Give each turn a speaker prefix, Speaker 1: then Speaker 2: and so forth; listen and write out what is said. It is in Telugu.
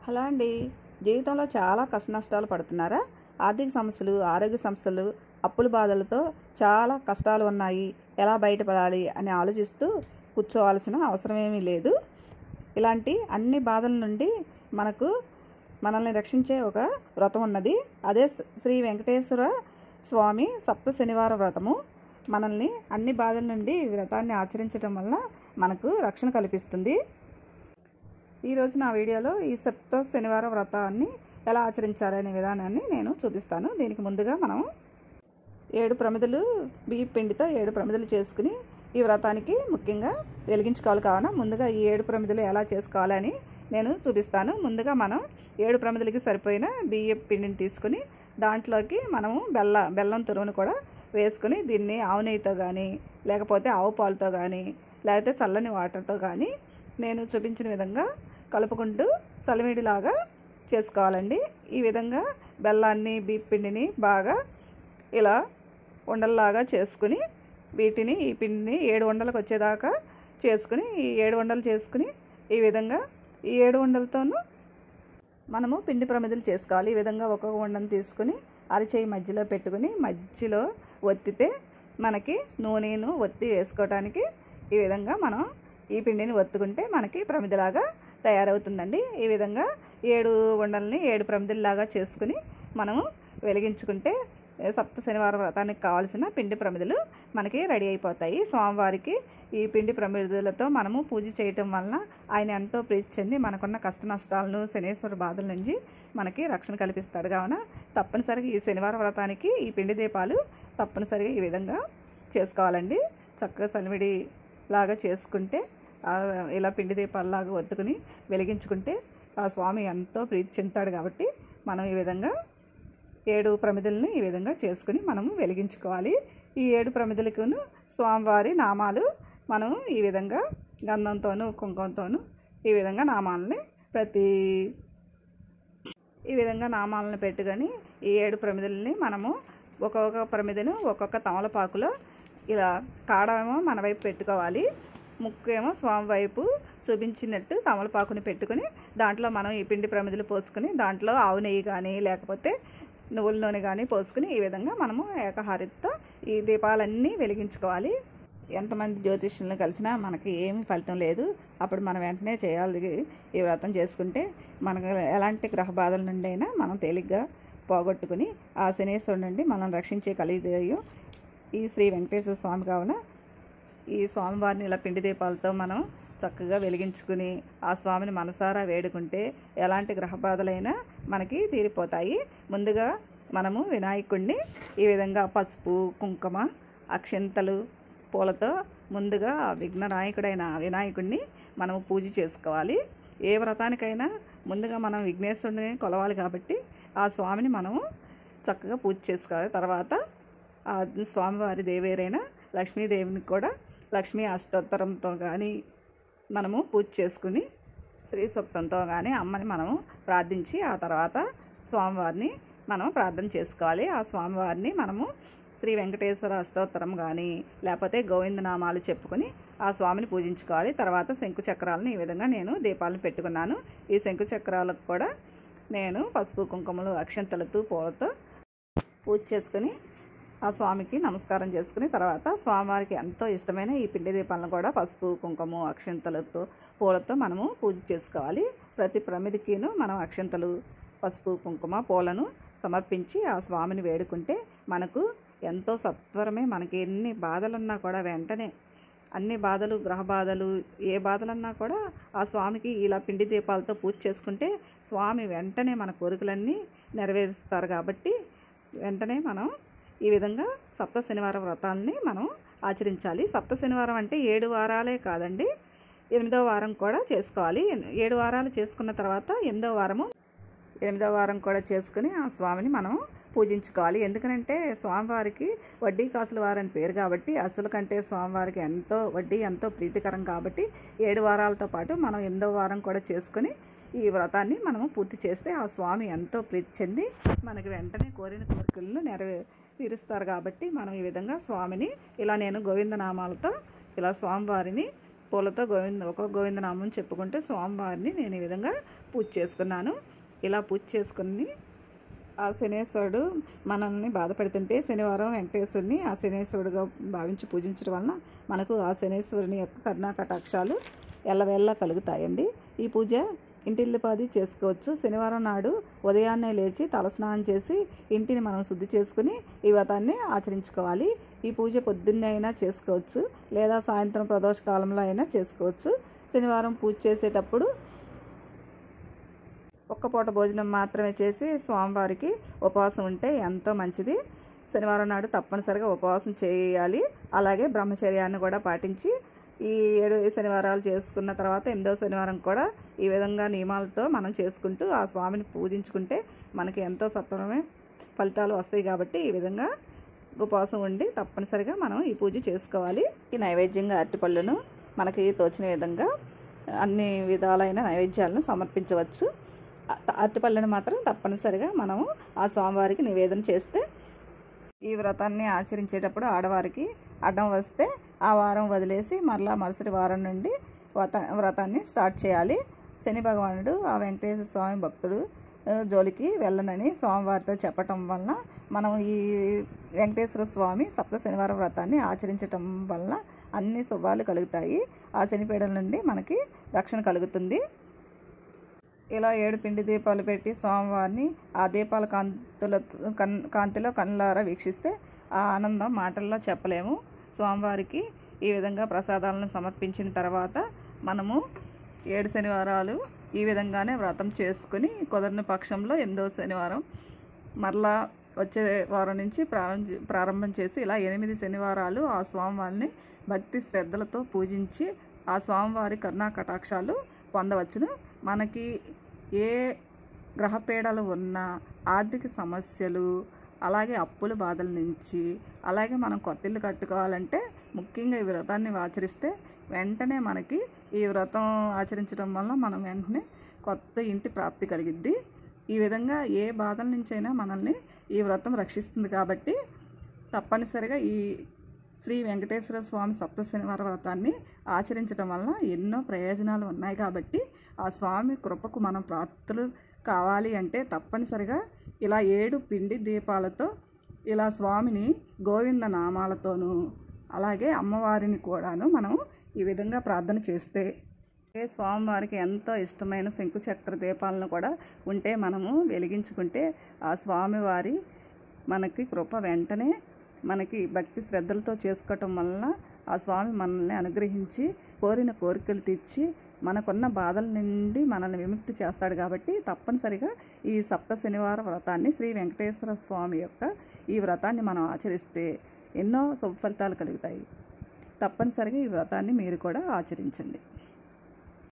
Speaker 1: హలో అండి. జీవితంలో చాలా కష్ట నష్టాలు పడుతున్నారా? ఆర్థిక సమస్యలు, ఆరోగ్య సమస్యలు, అప్పుల బాధలతో చాలా కష్టాలు ఉన్నాయి. ఎలా బయటపడాలి అని ఆలోచిస్తూ కూర్చోవాల్సిన అవసరం ఏమీ లేదు. ఇలాంటి అన్ని బాధల నుండి మనల్ని రక్షించే ఒక వ్రతం ఉన్నది. అదే శ్రీ వెంకటేశ్వర స్వామి సప్త శనివార వ్రతము. మనల్ని అన్ని బాధల నుండి ఈ వ్రతాన్ని ఆచరించడం వల్ల మనకు రక్షణ కల్పిస్తుంది. ఈరోజు నా వీడియోలో ఈ సప్త శనివారం వ్రతాన్ని ఎలా ఆచరించాలనే విధానాన్ని నేను చూపిస్తాను. దీనికి ముందుగా మనం 7 ప్రమిదలు బియ్య పిండితో 7 ప్రమిదలు చేసుకుని ఈ వ్రతానికి ముఖ్యంగా వెలిగించుకోవాలి. కావున ముందుగా ఈ 7 ప్రమిదలు ఎలా చేసుకోవాలని నేను చూపిస్తాను. ముందుగా మనం 7 ప్రమిదలకి సరిపోయిన బియ్య పిండిని తీసుకుని దాంట్లోకి మనము బెల్లం తురుమును కూడా వేసుకుని దీన్ని ఆవు నెయ్యితో కానీ లేకపోతే ఆవు పాలతో కానీ లేకపోతే చల్లని వాటర్తో కానీ నేను చూపించిన విధంగా కలుపుకుంటూ సలివిడిలాగా చేసుకోవాలండి. ఈ విధంగా బెల్లాన్ని బియ్య పిండిని బాగా ఇలా ఉండల్లాగా చేసుకుని వీటిని ఈ పిండిని 7 ఉండలకు వచ్చేదాకా చేసుకుని ఈ 7 ఉండలు చేసుకుని ఈ విధంగా ఈ 7 ఉండలతోనూ మనము పిండి ప్రమిదలు చేసుకోవాలి. ఈ విధంగా ఒక్కొక్క ఉండను తీసుకుని అరచేయి మధ్యలో పెట్టుకుని మధ్యలో ఒత్తితే మనకి నూనెను ఒత్తి వేసుకోవటానికి ఈ విధంగా మనం ఈ పిండిని ఒత్తుకుంటే మనకి ప్రమిదలాగా తయారవుతుందండి. ఈ విధంగా 7 ఉండల్ని 7 ప్రమిదల్లాగా చేసుకుని మనము వెలిగించుకుంటే సప్త శనివారం వ్రతానికి కావాల్సిన పిండి ప్రమిదలు మనకి రెడీ అయిపోతాయి. స్వామివారికి ఈ పిండి ప్రమిదలతో మనము పూజ చేయటం వలన ఆయన ఎంతో ప్రీతి చెంది మనకున్న కష్ట నష్టాలను శనేశ్వర బాధల నుంచి మనకి రక్షణ కల్పిస్తాడు. కావున తప్పనిసరిగా ఈ శనివారం వ్రతానికి ఈ పిండి దీపాలు తప్పనిసరిగా ఈ విధంగా చేసుకోవాలండి. చక్కగా సలివిడి లాగా చేసుకుంటే ఇలా పిండి దీపాలలాగా ఒత్తుకుని వెలిగించుకుంటే ఆ స్వామి ఎంతో ప్రీతి చెందుతాడు. కాబట్టి మనం ఈ విధంగా 7 ప్రమిదల్ని ఈ విధంగా చేసుకుని మనము వెలిగించుకోవాలి. ఈ 7 ప్రమిదలకును స్వామివారి నామాలు మనం ఈ విధంగా గంధంతోనూ కుంకుమతోనూ ఈ విధంగా నామాలను పెట్టుకొని ఈ 7 ప్రమిదల్ని మనము ఒక్కొక్క ప్రమిదను ఒక్కొక్క తమలపాకులో ఇలా కాడేమో మన వైపు పెట్టుకోవాలి, ముక్కు ఏమో స్వామి వైపు చూపించినట్టు తమలపాకుని పెట్టుకుని దాంట్లో మనం ఈ పిండి ప్రమిదలు పోసుకుని దాంట్లో ఆవు నెయ్యి కానీ లేకపోతే నువ్వుల నూనె కానీ పోసుకుని ఈ విధంగా మనము ఏకహారతితో ఈ దీపాలన్నీ వెలిగించుకోవాలి. ఎంతమంది జ్యోతిష్యులను కలిసినా మనకి ఏమీ ఫలితం లేదు. అప్పుడు మనం వెంటనే చేయాలి. ఈ వ్రతం చేసుకుంటే మనకు ఎలాంటి గ్రహ బాధల నుండి అయినా మనం తేలిగ్గా పోగొట్టుకుని ఆ శనేశ్వరుడి నుండి మనం రక్షించే కలియుగం ఈ శ్రీ వెంకటేశ్వర స్వామి. కావున ఈ స్వామివారిని ఇలా పిండి దీపాలతో మనం చక్కగా వెలిగించుకుని ఆ స్వామిని మనసారా వేడుకుంటే ఎలాంటి గ్రహ బాధలైనా మనకి తీరిపోతాయి. ముందుగా మనము వినాయకుడిని ఈ విధంగా పసుపు కుంకుమ అక్షింతలు పూలతో ముందుగా విఘ్ననాయకుడైన వినాయకుడిని మనము పూజ చేసుకోవాలి. ఏ వ్రతానికైనా ముందుగా మనం విఘ్నేశ్వరుడిని కొలవాలి. కాబట్టి ఆ స్వామిని మనము చక్కగా పూజ చేసుకోవాలి. తర్వాత ఆ స్వామివారి దేవేరైన లక్ష్మీదేవిని కూడా లక్ష్మీ అష్టోత్తరంతో కానీ మనము పూజ చేసుకుని శ్రీ సూక్తంతో కానీ అమ్మని మనము ప్రార్థించి ఆ తర్వాత స్వామివారిని మనం ప్రార్థన చేసుకోవాలి. ఆ స్వామివారిని మనము శ్రీ వెంకటేశ్వర అష్టోత్తరం కానీ లేకపోతే గోవిందనామాలు చెప్పుకొని ఆ స్వామిని పూజించుకోవాలి. తర్వాత శంకు చక్రాలను ఈ విధంగా నేను దీపాలను పెట్టుకున్నాను. ఈ శంకు చక్రాలకు కూడా నేను పసుపు కుంకుమలు అక్షంతలతో పూలతో పూజ చేసుకుని ఆ స్వామికి నమస్కారం చేసుకుని తర్వాత స్వామివారికి ఎంతో ఇష్టమైన ఈ పిండి దీపాలను కూడా పసుపు కుంకుమ అక్షంతలతో పూలతో మనము పూజ చేసుకోవాలి. ప్రతి ప్రమిదికిను మనం అక్షంతలు పసుపు కుంకుమ పూలను సమర్పించి ఆ స్వామిని వేడుకుంటే మనకు ఎంతో సత్వరమే మనకి ఎన్ని బాధలున్నా కూడా వెంటనే అన్ని బాధలు గ్రహ బాధలు ఏ బాధలన్నా కూడా ఆ స్వామికి ఇలా పిండి దీపాలతో పూజ చేసుకుంటే స్వామి వెంటనే మన కోరికలన్నీ నెరవేరుస్తారు. కాబట్టి వెంటనే మనం ఈ విధంగా సప్త శనివారం వ్రతాలని మనం ఆచరించాలి. సప్త శనివారం అంటే 7 వారాలే కాదండి, 8వ వారం కూడా చేసుకోవాలి. 7 వారాలు చేసుకున్న తర్వాత 8వ వారం కూడా చేసుకుని ఆ స్వామిని మనం పూజించుకోవాలి. ఎందుకంటే స్వామివారికి వడ్డీ కాసుల వారని పేరు కాబట్టి అసలు కంటే స్వామివారికి వడ్డీ ఎంతో ప్రీతికరం. కాబట్టి 7 వారాలతో పాటు మనం 8వ వారం కూడా చేసుకుని ఈ వ్రతాన్ని మనము పూర్తి చేస్తే ఆ స్వామి ఎంతో ప్రీతి చెంది మనకి వెంటనే కోరిన కోరికలను తీరుస్తారు. కాబట్టి మనం ఈ విధంగా స్వామిని ఇలా నేను గోవిందనామాలతో ఇలా స్వామివారిని పూలతో ఒక్కొక్క గోవిందనామం చెప్పుకుంటూ స్వామివారిని నేను ఈ విధంగా పూజ చేసుకున్నాను. ఇలా పూజ చేసుకుని ఆ శనేశ్వరుడు మనల్ని బాధపడుతుంటే శనివారం వెంకటేశ్వరుని ఆ శనేశ్వరుడుగా భావించి పూజించడం వలన మనకు ఆ శనేశ్వరుని యొక్క కరుణా కటాక్షాలు ఎల్లవేళ్ళ కలుగుతాయండి. ఈ పూజ ఇంటిల్లిపాది చేసుకోవచ్చు. శనివారం నాడు ఉదయాన్నే లేచి తలస్నానం చేసి ఇంటిని మనం శుద్ధి చేసుకుని ఈ వ్రతాన్ని ఆచరించుకోవాలి. ఈ పూజ పొద్దున్నే అయినా చేసుకోవచ్చు, లేదా సాయంత్రం ప్రదోష కాలంలో అయినా చేసుకోవచ్చు. శనివారం పూజ చేసేటప్పుడు ఒక్క పూట భోజనం మాత్రమే చేసి స్వామివారికి ఉపవాసం ఉంటే ఎంతో మంచిది. శనివారం నాడు తప్పనిసరిగా ఉపవాసం చేయాలి. అలాగే బ్రహ్మచర్యాన్ని కూడా పాటించి ఈ 7 శనివారాలు చేసుకున్న తర్వాత 8వ శనివారం కూడా ఈ విధంగా నియమాలతో మనం చేసుకుంటూ ఆ స్వామిని పూజించుకుంటే మనకి ఎంతో సత్వరమే ఫలితాలు వస్తాయి. కాబట్టి ఈ విధంగా ఉపవాసం ఉండి తప్పనిసరిగా మనం ఈ పూజ చేసుకోవాలి. ఈ నైవేద్యంగా అరటిపళ్ళను మనకి తోచిన విధంగా అన్ని విధాలైన నైవేద్యాలను సమర్పించవచ్చు. అరటిపళ్ళను మాత్రం తప్పనిసరిగా మనము ఆ స్వామివారికి నివేదన చేస్తే ఈ వ్రతాన్ని ఆచరించేటప్పుడు ఆడవారికి అడ్డం వస్తే ఆ వారం వదిలేసి మరలా మరుసటి వారం నుండి వ్రతాన్ని స్టార్ట్ చేయాలి. శని భగవానుడు ఆ వెంకటేశ్వర స్వామి భక్తుడు జోలికి వెళ్ళనని స్వామివారితో చెప్పటం వలన మనం ఈ వెంకటేశ్వర స్వామి సప్త శనివారం వ్రతాన్ని ఆచరించటం వలన అన్ని శుభాలు కలుగుతాయి. ఆ శనిపీడల నుండి మనకి రక్షణ కలుగుతుంది. ఇలా 7 పిండి దీపాలు పెట్టి స్వామివారిని ఆ దీపాల కాంతిలో కళ్ళారా వీక్షిస్తే ఆ ఆనందం మాటల్లో చెప్పలేము. స్వామివారికి ఈ విధంగా ప్రసాదాలను సమర్పించిన తర్వాత మనము 7 శనివారాలు ఈ విధంగానే వ్రతం చేసుకుని కుదరని పక్షంలో 8వ శనివారం మరలా వచ్చే వారం నుంచి ప్రారంభం చేసి ఇలా 8 శనివారాలు ఆ స్వామివారిని భక్తి శ్రద్ధలతో పూజించి ఆ స్వామివారి కరుణా కటాక్షాలు పొందవచ్చును. మనకి ఏ గ్రహపీడలు ఉన్నా, ఆర్థిక సమస్యలు, అలాగే అప్పుల బాధల నుంచి, అలాగే మనం కొత్త ఇల్లు కట్టుకోవాలంటే ముఖ్యంగా ఈ వ్రతాన్ని ఆచరిస్తే వెంటనే మనకి ఈ వ్రతం ఆచరించడం వల్ల మనం వెంటనే కొత్త ఇంటి ప్రాప్తి కలిగిద్ది. ఈ విధంగా ఏ బాధల నుంచైనా మనల్ని ఈ వ్రతం రక్షిస్తుంది. కాబట్టి తప్పనిసరిగా ఈ శ్రీ వెంకటేశ్వర స్వామి సప్త శనివార వ్రతాన్ని ఆచరించడం వలన ఎన్నో ప్రయోజనాలు ఉన్నాయి. కాబట్టి ఆ స్వామి కృపకు మనం ప్రాప్తులు కావాలి అంటే తప్పనిసరిగా ఇలా 7 పిండి దీపాలతో ఇలా స్వామిని గోవింద నామాలతోనూ అలాగే అమ్మవారిని కూడాను మనం ఈ విధంగా ప్రార్థన చేస్తే స్వామివారికి ఎంతో ఇష్టమైన శంకుచక్ర దీపాలను కూడా ఉంటే మనము వెలిగించుకుంటే ఆ స్వామివారి మనకి కృప వెంటనే మనకి భక్తి శ్రద్ధలతో చేసుకోవటం వలన ఆ స్వామి మనల్ని అనుగ్రహించి కోరిన కోరికలు తీర్చి మనకున్న బాధల నుండి మనల్ని విముక్తి చేస్తాడు. కాబట్టి తప్పనిసరిగా ఈ సప్త శనివార వ్రతాన్ని శ్రీ వెంకటేశ్వర స్వామి యొక్క ఈ వ్రతాన్ని మనం ఆచరిస్తే ఎన్నో శుభ ఫలితాలు కలుగుతాయి. తప్పనిసరిగా ఈ వ్రతాన్ని మీరు కూడా ఆచరించండి.